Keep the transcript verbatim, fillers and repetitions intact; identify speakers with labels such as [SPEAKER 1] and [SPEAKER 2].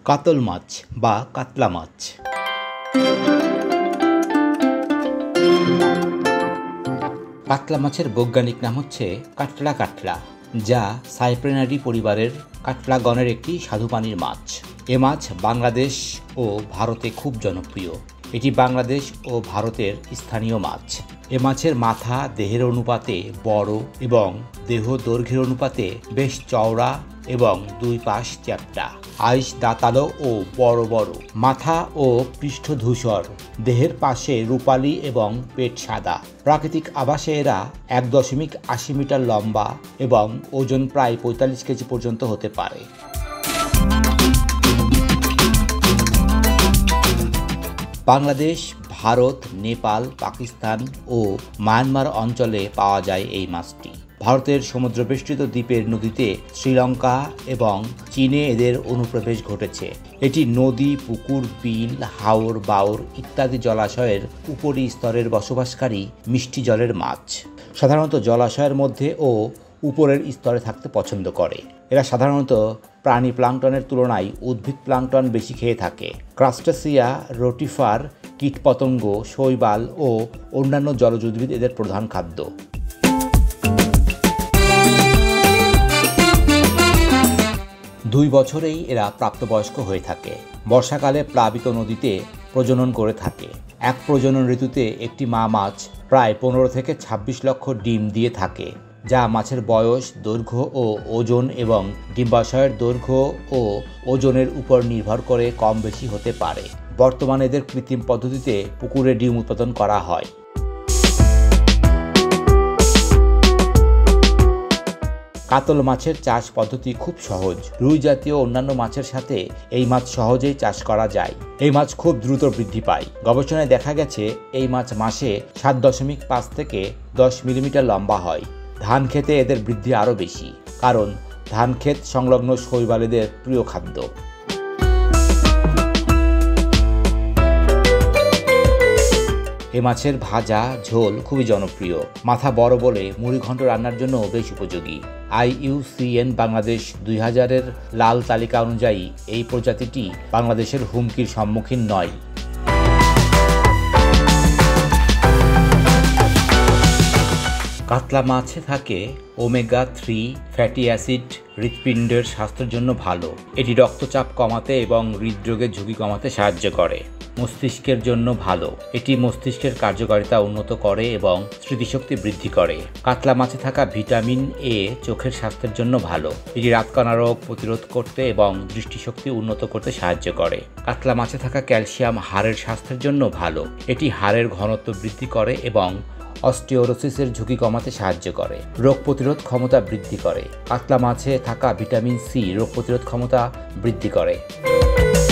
[SPEAKER 1] কাতল মাছ বা কাতলা মাছ। কাতলা মাছের বৈজ্ঞানিক নাম হচ্ছে কাটলা কাটলা, যা সাইপ্রেনারি পরিবারের কাটলাগণের একটি স্বাদুপানির মাছ। এ মাছ বাংলাদেশ ও ভারতে খুব জনপ্রিয়। এটি বাংলাদেশ ও ভারতের স্থানীয় মাছ। এ মাছের মাথা দেহের অনুপাতে বড় এবং দেহ দৈর্ঘ্যের অনুপাতে বেশ চওড়া এবং দুই পাশ চ্যাপ্টা। আইস দাঁতালো ও বড় বড়। মাথা ও পৃষ্ঠ ধূসর, দেহের পাশে রূপালী এবং পেট সাদা। প্রাকৃতিক আবাসে এরা এক দশমিক আশি মিটার লম্বা এবং ওজন প্রায় পঁয়তাল্লিশ কেজি পর্যন্ত হতে পারে। বাংলাদেশ, ভারত, নেপাল, পাকিস্তান ও মায়ানমার অঞ্চলে পাওয়া যায় এই মাছটি। ভারতের সমুদ্রবেষ্টিত দ্বীপের নদীতে শ্রীলঙ্কা এবং চীনে এদের অনুপ্রবেশ ঘটেছে। এটি নদী, পুকুর, বিল, হাওর, বাওর ইত্যাদি জলাশয়ের উপরি স্তরের বসবাসকারী মিষ্টি জলের মাছ। সাধারণত জলাশয়ের মধ্যে ও উপরের স্তরে থাকতে পছন্দ করে। এরা সাধারণত প্রাণী প্লাঙ্কটনের তুলনায় উদ্ভিদ প্লাঙ্কটন বেশি খেয়ে থাকে। ক্রাস্টাসিয়া, রোটিফার, কীটপতঙ্গ, শৈবাল ও অন্যান্য জলজ উদ্ভিদ এদের প্রধান খাদ্য। দুই বছরেই এরা প্রাপ্তবয়স্ক হয়ে থাকে। বর্ষাকালে প্লাবিত নদীতে প্রজনন করে থাকে। এক প্রজনন ঋতুতে একটি মা মাছ প্রায় পনেরো থেকে ছাব্বিশ লক্ষ ডিম দিয়ে থাকে, যা মাছের বয়স, দৈর্ঘ্য ও ওজন এবং ডিম্বাশয়ের দৈর্ঘ্য ও ওজনের উপর নির্ভর করে কম বেশি হতে পারে। বর্তমানে এদের কৃত্রিম পদ্ধতিতে পুকুরে ডিম উৎপাদন করা হয়। কাতল মাছের চাষ পদ্ধতি খুব সহজ। রুই জাতীয় অন্যান্য মাছের সাথে এই মাছ সহজেই চাষ করা যায়। এই মাছ খুব দ্রুত বৃদ্ধি পায়। গবেষণায় দেখা গেছে এই মাছ মাসে সাত দশমিক পাঁচ থেকে দশ মিলিমিটার লম্বা হয়। ধান খেতে এদের বৃদ্ধি আরও বেশি, কারণ ধান ক্ষেত সংলগ্ন শৈবাল এদের প্রিয় খাদ্য। এ মাছের ভাজা, ঝোল খুবই জনপ্রিয়। মাথা বড় বলে মুড়িঘণ্ট রান্নার জন্য বেশ উপযোগী। I U C N Bangladesh দুই হাজারের লাল তালিকা অনুযায়ী এই প্রজাতিটি বাংলাদেশের হুমকির সম্মুখীন নয়। কাতলা মাছে থাকে ওমেগা থ্রি ফ্যাটি অ্যাসিড, হৃৎপিণ্ডের স্বাস্থ্যের জন্য ভালো। এটি রক্তচাপ কমাতে এবং হৃদরোগের ঝুঁকি কমাতে সাহায্য করে। মস্তিষ্কের জন্য ভালো। এটি মস্তিষ্কের কার্যকারিতা উন্নত করে এবং স্মৃতিশক্তি বৃদ্ধি করে। কাতলা মাছে থাকা ভিটামিন এ চোখের স্বাস্থ্যের জন্য ভালো। এটি রাতকানা রোগ প্রতিরোধ করতে এবং দৃষ্টিশক্তি উন্নত করতে সাহায্য করে। কাতলা মাছে থাকা ক্যালসিয়াম হাড়ের স্বাস্থ্যের জন্য ভালো। এটি হাড়ের ঘনত্ব বৃদ্ধি করে এবং অস্টিওরোসিসের ঝুঁকি কমাতে সাহায্য করে। রোগ প্রতিরোধ ক্ষমতা বৃদ্ধি করে। কাতলা মাছে থাকা ভিটামিন সি রোগ প্রতিরোধ ক্ষমতা বৃদ্ধি করে।